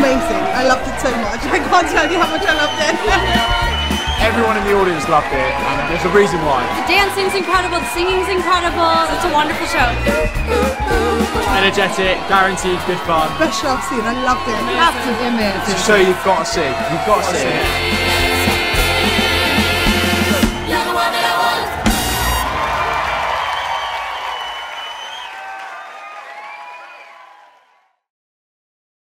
amazing. I loved it so much. I can't tell you how much I loved it. Everyone in the audience loved it, and there's a reason why. The dancing's incredible, the singing's incredible. It's a wonderful show. Energetic, guaranteed good fun. Best show I've seen. I loved it. Massive image. It's a show you've got to see. You've got to see it.